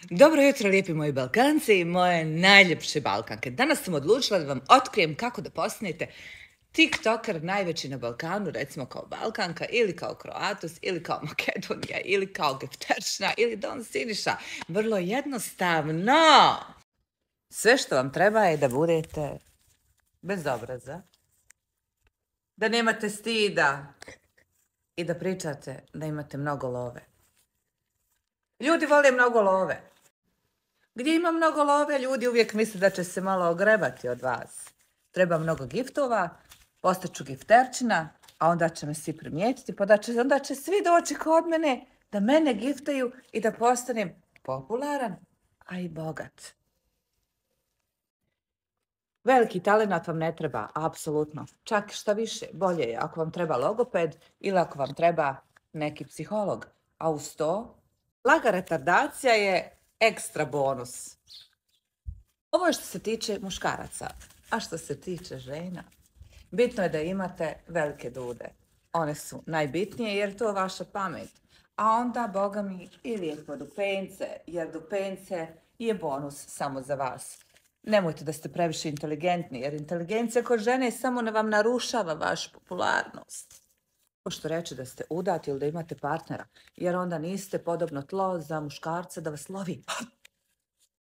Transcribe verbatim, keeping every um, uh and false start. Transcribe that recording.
Dobro jutro, lijepi moji Balkanci i moje najljepše Balkanke. Danas sam odlučila da vam otkrijem kako da postanete TikToker najveći na Balkanu, recimo kao Balkanka, ili kao Kroatus, ili kao Makedonija, ili kao Gefterčna, ili Don Siniša. Vrlo jednostavno. Sve što vam treba je da budete bez obraza, da nemate stida i da pričate da imate mnogo love. Ljudi vole mnogo love. Gdje ima mnogo love, ljudi uvijek misle da će se malo ogrebati od vas. Treba mnogo giftova, postaću gifterčina, a onda će me svi primijetiti, pa da će, onda će svi doći kod mene da mene giftaju i da postanem popularan, a i bogat. Veliki talenat vam ne treba, apsolutno. Čak šta više, bolje je ako vam treba logoped ili ako vam treba neki psiholog. A uz to, blaga retardacija je ekstra bonus. Ovo je što se tiče muškaraca, a što se tiče žena, bitno je da imate velike dude. One su najbitnije jer to je vaša pamet. A onda, boga mi, i lijepo dupence, jer dupence je bonus samo za vas. Nemojte da ste previše inteligentni, jer inteligencija kod žene samo ne vam narušava vašu popularnost. Pošto reći da ste udati ili da imate partnera, jer onda niste podobno tlo za muškarca da vas lovi